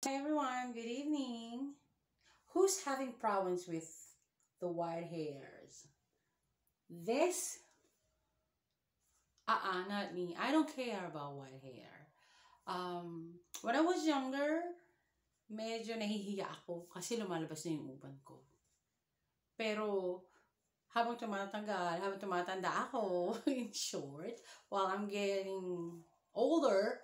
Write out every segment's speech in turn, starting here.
Hi everyone, good evening. Who's having problems with the white hairs? This? Not me. I don't care about white hair. When I was younger, medyo nahihiya ako kasi lumalabas na yung uban ko. Pero habang tumatanda ako, in short, while I'm getting older,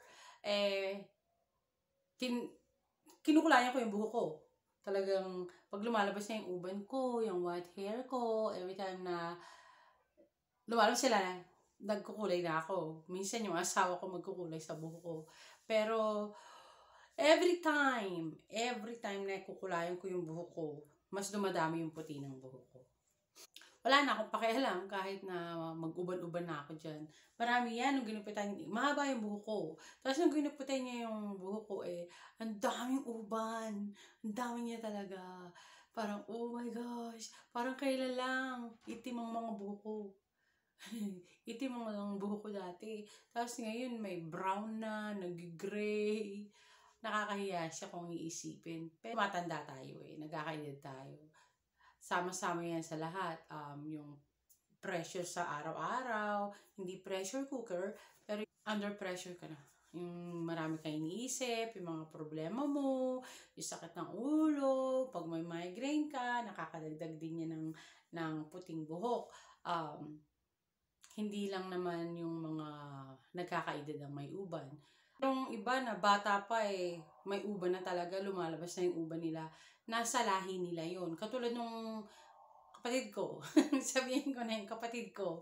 kin kinukulayan ko yung buhok ko. Talagang pag lumalabas na yung uban ko, yung white hair ko, every time na lumalabas sila, nagkukulay na ako. Minsan yung asawa ko magkukulay sa buhok ko. Pero every time na kukulayan ko yung buhok ko, mas dumadami yung puti ng buhok ko. Wala na akong pakialam kahit na mag-uban-uban na ako dyan. Marami yan, nung ginupitan, mahaba yung buhok ko. Tapos nung ginupitan niya yung buhok ko, ang daming uban. Ang dami niya talaga. Parang, oh my gosh, parang kailan lang, itim ang mga buhok ko. Itim ang mga buhok ko dati. Tapos ngayon, may brown na, nag-gray. Nakakahiya siya kung iisipin. Pero matanda tayo nagkakaedad tayo. Sama-sama yan sa lahat. Yung pressure sa araw-araw, hindi pressure cooker, pero under pressure ka na. Yung marami kang iniisip, yung mga problema mo, yung sakit ng ulo, pag may migraine ka, nakakadagdag din yan ng puting buhok. Hindi lang naman yung mga nagkakaedad ang may uban. Yung iba na bata pa may uban na talaga, lumalabas na yung uban nila. Nasa lahi nila yon. Katulad nung kapatid ko. Sabihin ko na yung kapatid ko.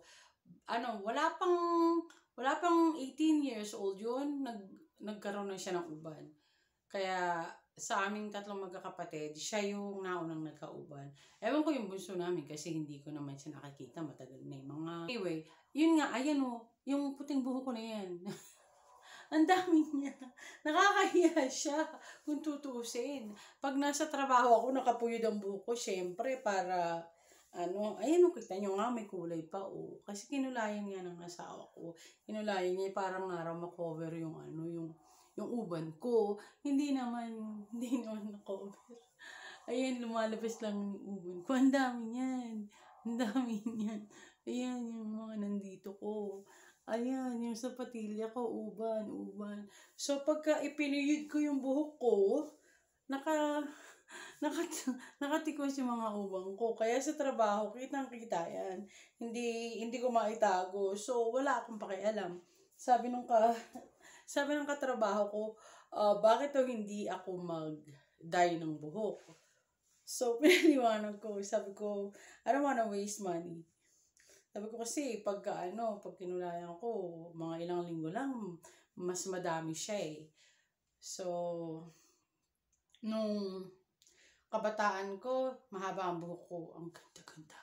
Wala pang 18 years old yun, nagkaroon na siya ng uban. Kaya sa aming tatlong magkakapatid, siya yung naunang nagkauban. Ewan ko yung bunso namin kasi hindi ko naman siya nakakita, matagal na yung mga... Anyway, yun nga, ayan yung puting buhok ko na yan. Ang dami niya. Nakakahiya siya kung tutusin. Pag nasa trabaho ako, nakapuyod ang buhok ko, syempre, para, ayan kita nyo nga, may kulay pa, Kasi kinulayan nga ng asawa ko. Kinulayan niya, parang nga raw makover yung, yung uban ko. Hindi naman na-cover. Ayan, lumalabas lang yung uban ko. Ang dami niyan. Ang dami niyan. Ayan, yung mga nandito ko. Ayan, yung sa patilya ko, uban. So, pagka ipiniyid ko yung buhok ko, nakatikos yung mga ubang ko. Kaya sa trabaho, kitang-kita yan. Hindi ko maitago. So, wala akong pakialam. Sabi ng katrabaho ko, bakit hindi ako mag-dye ng buhok? So, pinaliwanag ko. Sabi ko, I don't wanna waste money. Sabi ko kasi, pag kinulayan ko, mga ilang linggo lang, mas madami siya So, nung kabataan ko, mahaba ang buhok ko. Ang ganda-ganda.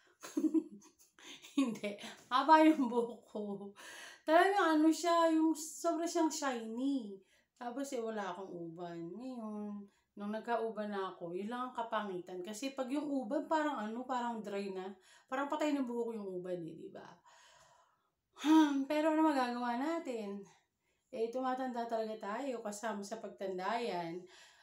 Hindi. Haba yung buhok ko. Talagang siya, yung sobra siyang shiny. Tapos wala akong uban. Ngayon, nung nagka-uban na ako, yun lang ang kapangitan. Kasi pag yung uban, parang dry na. Parang patay na buhok yung uban di ba? Pero ano magagawa natin? Tumatanda talaga tayo kasama sa pagtanda yan.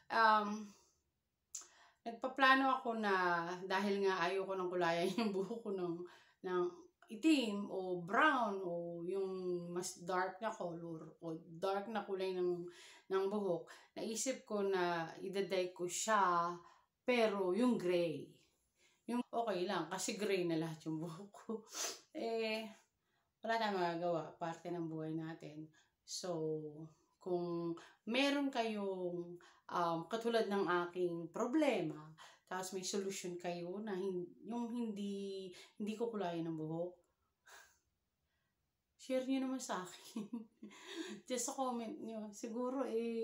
Nagpaplano ako na dahil nga ayoko nang kulayan yung buhok ko ng itim o brown o yung mas dark na color o dark na kulay ng buhok. Naisip ko na idaday ko siya pero yung gray. Yung okay lang kasi gray na lahat yung buhok ko. Wala tayong magagawa. Parte ng buhay natin. So, kung meron kayong katulad ng aking problema, tapos may solusyon kayo na yung hindi ko kulayan ng buhok, share nyo naman sa akin. Just sa comment nyo. Siguro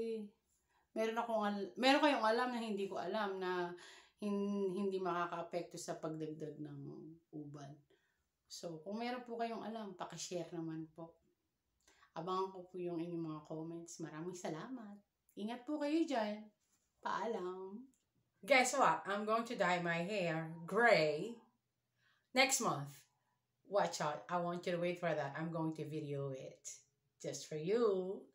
meron kayong alam na hindi ko alam na hindi makaka-apekto sa pagdagdag ng uban. So, kung meron po kayong alam, pakishare naman po. Abangan ko po yung inyong mga comments. Maraming salamat. Ingat po kayo dyan. Paalam. Guess what? I'm going to dye my hair gray next month. Watch out. I want you to wait for that. I'm going to video it just for you.